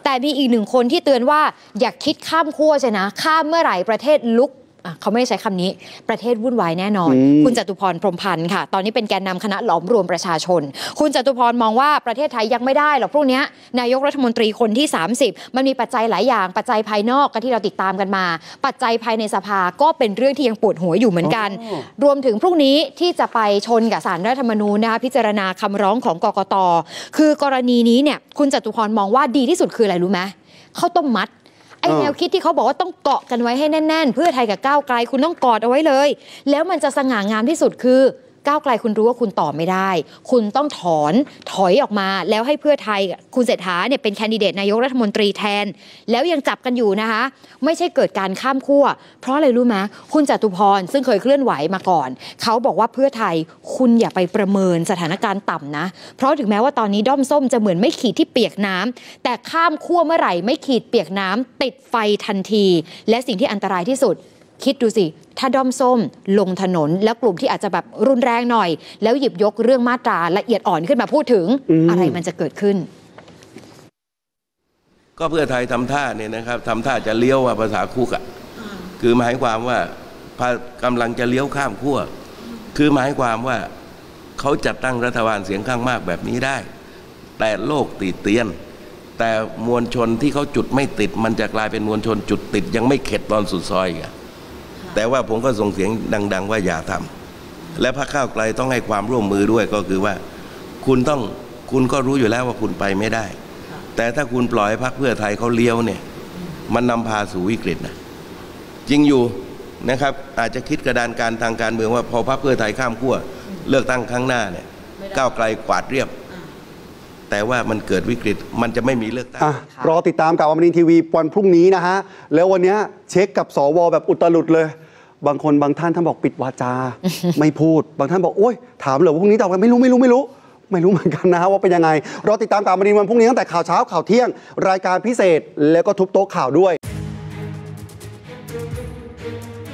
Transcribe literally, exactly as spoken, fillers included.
แต่มีอีกหนึ่งคนที่เตือนว่าอย่าคิดข้ามขั้วใช่นะข้ามเมื่อไหร่ประเทศลุกเขาไม่ได้ใช้คำนี้ประเทศวุ่นวายแน่นอนคุณจตุพรพรหมพันธ์ค่ะตอนนี้เป็นแกนนำคณะหลอมรวมประชาชนคุณจตุพรมองว่าประเทศไทยยังไม่ได้หรอกพวกนี้นายกรัฐมนตรีคนที่สามสิบมันมีปัจจัยหลายอย่างปัจจัยภายนอกกันที่เราติดตามกันมาปัจจัยภายในสภาก็เป็นเรื่องที่ยังปวดหัวอยู่เหมือนกันรวมถึงพรุ่งนี้ที่จะไปชนกับศาลรัฐธรรมนูญนะคะพิจารณาคำร้องของกกต.คือกรณีนี้เนี่ยคุณจตุพรมองว่าดีที่สุดคืออะไรรู้ไหมข้าวต้มมัดไอ้แนวคิดที่เขาบอกว่าต้องเกาะกันไว้ให้แน่นๆเพื่อไทยกับก้าวไกลคุณต้องกอดเอาไว้เลยแล้วมันจะสง่างามที่สุดคือก้าวไกลคุณรู้ว่าคุณต่อไม่ได้คุณต้องถอนถอยออกมาแล้วให้เพื่อไทยคุณเศรษฐาเนี่ยเป็นแคนดิเดตนายกรัฐมนตรีแทนแล้วยังจับกันอยู่นะคะไม่ใช่เกิดการข้ามขั้วเพราะอะไรรู้ไหมคุณจตุพรซึ่งเคยเคลื่อนไหวมาก่อนเขาบอกว่าเพื่อไทยคุณอย่าไปประเมินสถานการณ์ต่ำนะเพราะถึงแม้ว่าตอนนี้ด้อมส้มจะเหมือนไม่ขีดที่เปียกน้ำแต่ข้ามขั้วเมื่อไหร่ไม่ขีดเปียกน้ำติดไฟทันทีและสิ่งที่อันตรายที่สุดคิดดูสิถ้าด้อมส้มลงถนนแล้วกลุ่มที่อาจจะแบบรุนแรงหน่อยแล้วหยิบยกเรื่องมาตราละเอียดอ่อนขึ้นมาพูดถึง อ, อะไรมันจะเกิดขึ้นก็เพื่อไทยทำท่าเนี่ยนะครับทำท่าจะเลี้ยวว่าภาษาคุกอ่ะคือหมายความว่ากำลังจะเลี้ยวข้ามขั้วคือหมายความว่าเขาจัดตั้งรัฐบาลเสียงข้างมากแบบนี้ได้แต่โลกติเตียนแต่มวลชนที่เขาจุดไม่ติดมันจะกลายเป็นมวลชนจุดติดยังไม่เข็ดตอนสุดซอยอ่ะแต่ว่าผมก็ส่งเสียงดังๆว่าอย่าทำและพรรคก้าวไกลต้องให้ความร่วมมือด้วยก็คือว่าคุณต้องคุณก็รู้อยู่แล้วว่าคุณไปไม่ได้แต่ถ้าคุณปล่อยพรรคเพื่อไทยเขาเลี้ยวเนี่ยมันนำพาสู่วิกฤตนะจริงอยู่นะครับอาจจะคิดกระดานการทางการเมืองว่าพอพรรคเพื่อไทยข้ามขั้วเลือกตั้งครั้งหน้าเนี่ยก้าวไกลกวาดเรียบแต่ว่ามันเกิดวิกฤตมันจะไม่มีเลือกตั้งรอติดตามกับอมรินทร์ทีวีวันพรุ่งนี้นะฮะแล้ววันนี้เช็คกับสวแบบอุตลุดเลยบางคนบางท่านท่านบอกปิดวาจา ไม่พูดบางท่านบอกโอ๊ยถามเลยว่าพรุ่งนี้ตอบกันไม่รู้ไม่รู้ไม่รู้ไม่รู้เหมือนกันนะฮะว่าเป็นยังไงรอติดตามกับอมรินทร์วันพรุ่งนี้ตั้งแต่ข่าวเช้าข่าวเที่ยงรายการพิเศษแล้วก็ทุบโต๊ะข่าวด้วย